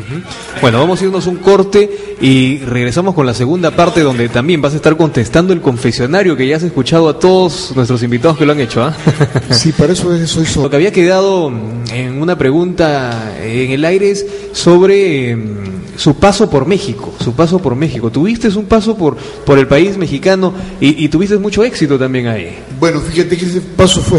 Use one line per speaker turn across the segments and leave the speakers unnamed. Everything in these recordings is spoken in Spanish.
Bueno, vamos a irnos un corte y regresamos con la segunda parte, donde también vas a estar contestando el confesionario que ya has escuchado a todos nuestros invitados que lo han hecho, ¿ah?
Sí, para eso soy solo.
Lo que había quedado en una pregunta en el aire es sobre su paso por México. Tuviste un paso por el país mexicano y tuviste mucho éxito también ahí.
Bueno, fíjate que ese paso fue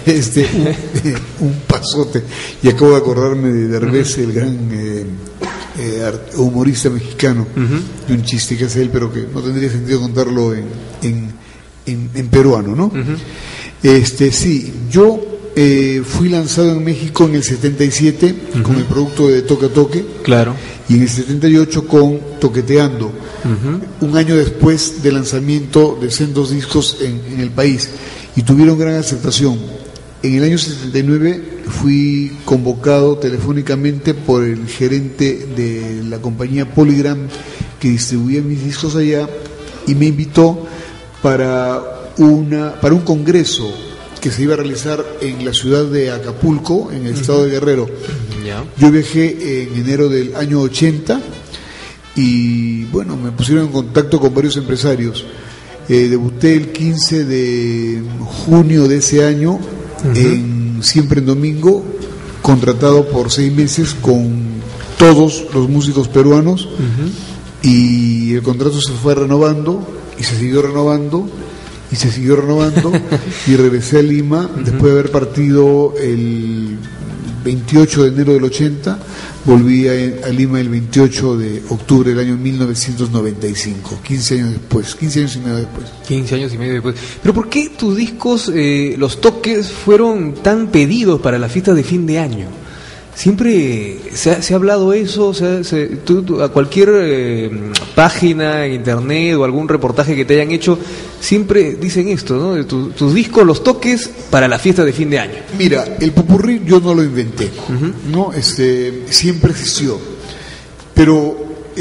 un pasote, y acabo de acordarme de Derbez, el gran humorista mexicano, de un chiste que hace él, pero que no tendría sentido contarlo en peruano, ¿no? Sí, yo fui lanzado en México en el 77 con el producto de Toque a Toque,
claro,
y en el 78 con Toqueteando, un año después del lanzamiento de sendos discos en el país, y tuvieron gran aceptación. En el año 79 fui convocado telefónicamente por el gerente de la compañía Polygram que distribuía mis discos allá, y me invitó para un congreso que se iba a realizar en la ciudad de Acapulco, en el estado de Guerrero. Yo viajé en enero del año 80 y bueno, me pusieron en contacto con varios empresarios. Debuté el 15 de junio de ese año Siempre en Domingo, contratado por 6 meses con todos los músicos peruanos, y el contrato se fue renovando y se siguió renovando y se siguió renovando y regresé a Lima después de haber partido el 28 de enero del 80, volví a Lima el 28 de octubre del año 1995, 15 años después, 15 años y medio después.
15 años y medio después. Pero ¿por qué tus discos, los toques, fueron tan pedidos para las fiestas de fin de año? Siempre se ha hablado eso, tú a cualquier página en internet o algún reportaje que te hayan hecho, siempre dicen esto, ¿no? Tus discos, los toques para la fiesta de fin de año.
Mira, el popurrí yo no lo inventé, ¿no? Siempre existió, pero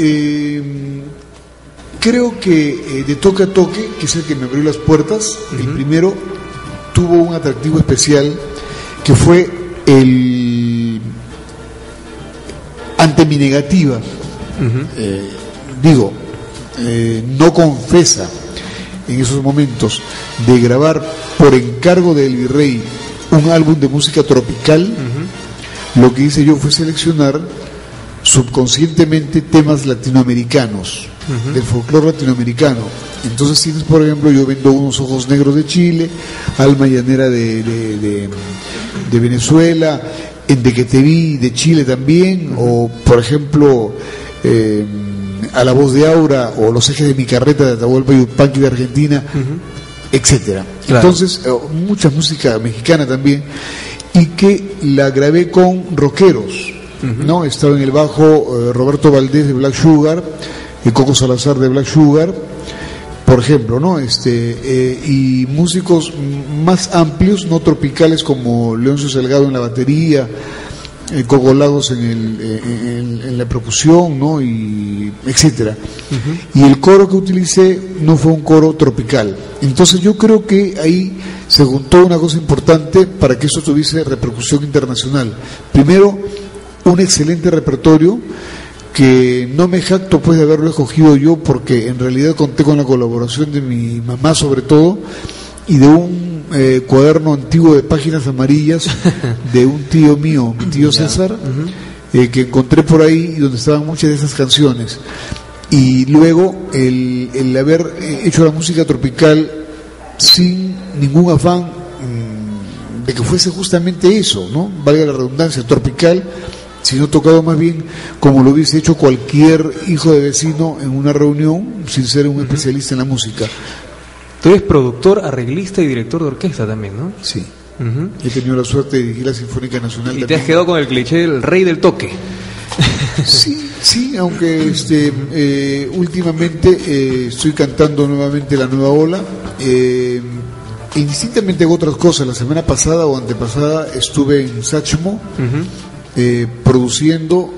creo que de Toque a Toque, que es el que me abrió las puertas, el primero tuvo un atractivo especial, que fue ante mi negativa, no confesa en esos momentos de grabar por encargo del virrey un álbum de música tropical, lo que hice yo fue seleccionar subconscientemente temas latinoamericanos, del folclore latinoamericano. Entonces tienes, por ejemplo, yo vendo Unos Ojos Negros de Chile, Alma Llanera de Venezuela, De Que Te Vi de Chile también, o por ejemplo A la Voz de Aura, o Los Ejes de mi Carreta de Atahualpa Yupanqui de Argentina, etcétera. Claro. Entonces mucha música mexicana también, y que la grabé con rockeros, ¿no? Estaba en el bajo Roberto Valdés de Black Sugar, Coco Salazar de Black Sugar, por ejemplo, ¿no? Y músicos más amplios, no tropicales, como Leoncio Salgado en la batería, Coco Lagos en la percusión, ¿no? Y etcétera. Y el coro que utilicé no fue un coro tropical. Entonces yo creo que ahí se juntó una cosa importante para que esto tuviese repercusión internacional. Primero, un excelente repertorio, que no me jacto pues de haberlo escogido yo, porque en realidad conté con la colaboración de mi mamá sobre todo, y de un cuaderno antiguo de páginas amarillas de un tío mío, mi tío César, que encontré por ahí, y donde estaban muchas de esas canciones. Y luego el haber hecho la música tropical sin ningún afán de que fuese justamente eso, ¿no? Valga la redundancia, tropical, sino tocado más bien como lo hubiese hecho cualquier hijo de vecino en una reunión, sin ser un especialista en la música.
Tú eres productor, arreglista y director de orquesta también, ¿no?
Sí. He tenido la suerte de dirigir la Sinfónica Nacional.
Y
también.
Te has quedado con el cliché del rey del toque.
Sí, aunque últimamente estoy cantando nuevamente La Nueva Ola. Indistintamente hago otras cosas. La semana pasada o antepasada estuve en Sachmo, produciendo,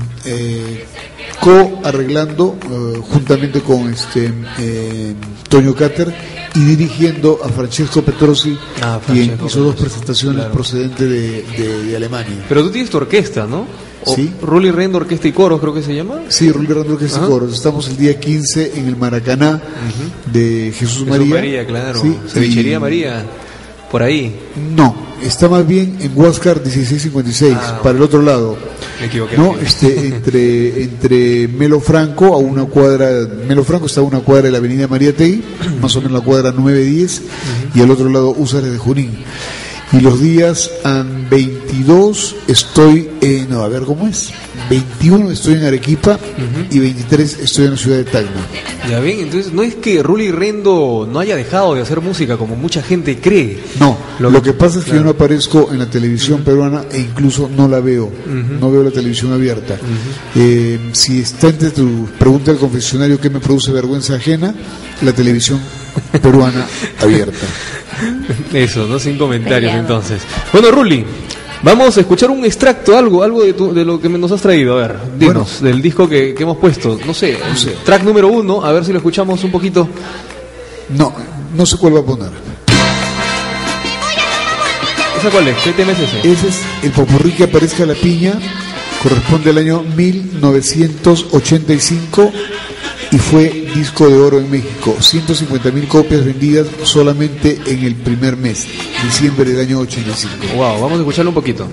co-arreglando juntamente con Toño Cáter, y dirigiendo a Francesco Petrosi, quien hizo 2 presentaciones procedentes de Alemania.
Pero tú tienes tu orquesta, ¿no?
¿sí?
Rully Rendo Orquesta y Coros, creo que se llama.
Sí, Rully Rendo Orquesta y Coros. Estamos el día 15 en el Maracaná de Jesús María.
María, claro.
¿Sí?
Cevichería María, por ahí.
No, está más bien en Huáscar 1656, para el otro lado.
Me equivoqué.
No, entre Melo Franco, a una cuadra, Melo Franco está a una cuadra de la avenida Mariátegui, más o menos la cuadra 910, y al otro lado Húsares de Junín. Y los días 22 estoy en, no, a ver cómo es, 21 estoy en Arequipa y 23 estoy en la ciudad de Tacna.
Ya ven, entonces no es que Rully Rendo no haya dejado de hacer música como mucha gente cree.
No, lo que pasa es que yo no aparezco en la televisión peruana e incluso no la veo, no veo la televisión abierta. Si está entre tu pregunta del confesionario ¿qué me produce vergüenza ajena? La televisión peruana abierta.
Eso, no sin comentarios entonces. Bueno, Rully, vamos a escuchar un extracto, algo de lo que nos has traído. A ver, dinos, del disco que hemos puesto. No sé, track número 1, a ver si lo escuchamos un poquito.
No sé cuál va a poner.
¿Esa cuál es? ¿Qué tema es ese?
Ese es el popurrí que aparezca la piña, corresponde al año 1985 y fue disco de oro en México. 150,000 copias vendidas solamente en el primer mes, diciembre del año 85.
Wow, vamos a escucharlo un poquito.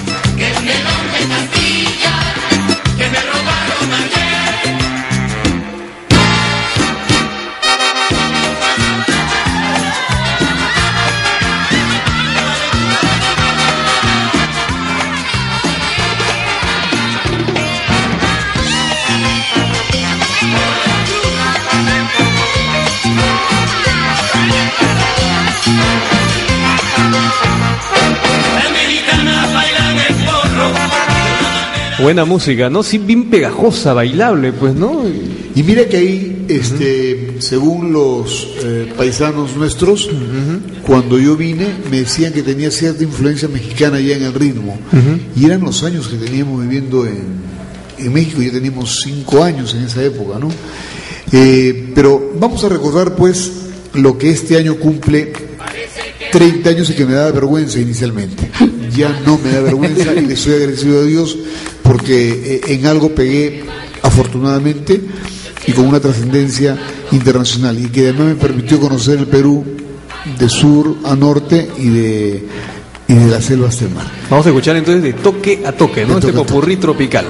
Buena música, ¿no? Sí, bien pegajosa, bailable, pues, ¿no?
Y mira que ahí, según los paisanos nuestros, cuando yo vine, me decían que tenía cierta influencia mexicana ya en el ritmo. Y eran los años que teníamos viviendo en México, ya teníamos 5 años en esa época, ¿no? Pero vamos a recordar, pues, lo que este año cumple 30 años y que me daba vergüenza inicialmente. Ya no me da vergüenza y le estoy agradecido a Dios porque en algo pegué afortunadamente y con una trascendencia internacional y que además me permitió conocer el Perú de sur a norte y de las selvas del mar.
Vamos a escuchar entonces de toque a toque, ¿no? Este popurrí tropical.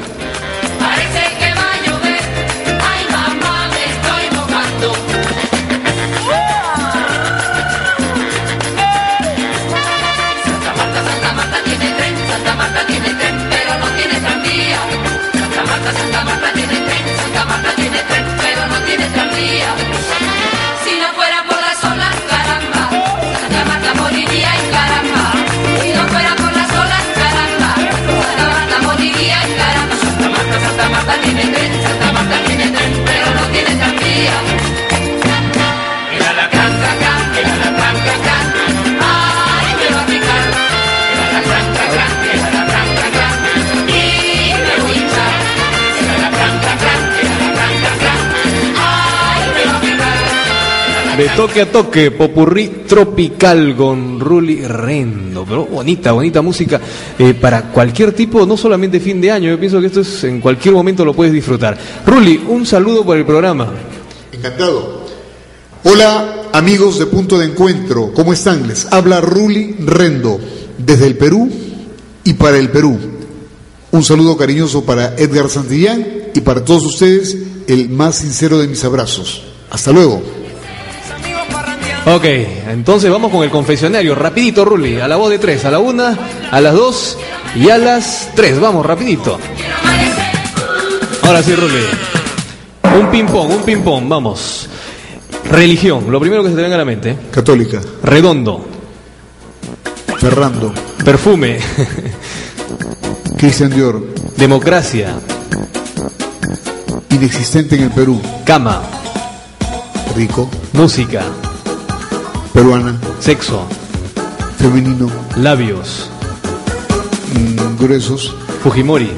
De toque a toque, popurrí tropical con Rully Rendo. Pero bonita música para cualquier tipo, no solamente fin de año. Yo pienso que esto es en cualquier momento lo puedes disfrutar. Rully, un saludo por el programa.
Encantado. Hola amigos de Punto de Encuentro, ¿cómo están? Les habla Rully Rendo desde el Perú y para el Perú. Un saludo cariñoso para Edgar Santillán y para todos ustedes el más sincero de mis abrazos. Hasta luego.
Ok, entonces vamos con el confesionario, rapidito Rully, a la voz de 3, a la 1, a las 2 y a las 3, vamos, rapidito. Ahora sí, Rully, un ping-pong, vamos. Religión, lo primero que se te venga a la mente.
Católica.
Redondo.
Ferrando.
Perfume.
Christian Dior.
Democracia.
Inexistente en el Perú.
Cama.
Rico.
Música.
Peruana.
Sexo.
Femenino.
Labios.
Gruesos.
Fujimori.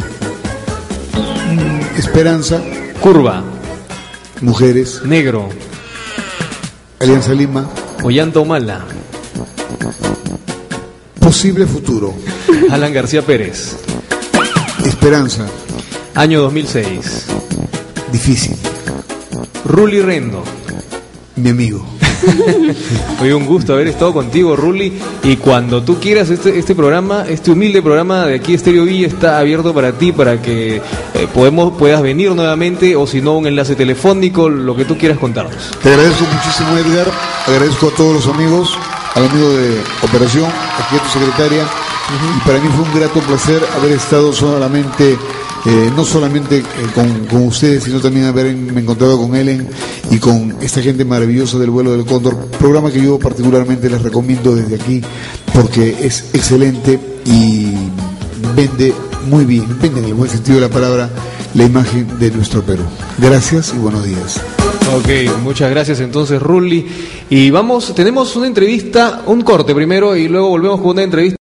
Esperanza.
Curva.
Mujeres.
Negro.
Alianza Lima.
Ollanta Humala.
Posible futuro.
Alan García Pérez.
Esperanza.
Año 2006.
Difícil.
Rully Rendo.
Mi amigo.
Oye, un gusto haber estado contigo, Rully. Y cuando tú quieras, este programa, este humilde programa de aquí, Estéreo Villa, está abierto para ti, para que puedas venir nuevamente, o si no, un enlace telefónico, lo que tú quieras contarnos.
Te agradezco muchísimo, Edgar. Agradezco a todos los amigos, al amigo de operación, aquí a tu secretaria. Y para mí fue un grato placer haber estado solamente, no solamente con ustedes, sino también haberme encontrado con Ellen y con esta gente maravillosa del Vuelo del Cóndor, programa que yo particularmente les recomiendo desde aquí porque es excelente y vende muy bien, vende en el buen sentido de la palabra, la imagen de nuestro Perú. Gracias y buenos días.
Ok, muchas gracias entonces, Rully. Y tenemos una entrevista, un corte primero y luego volvemos con una entrevista.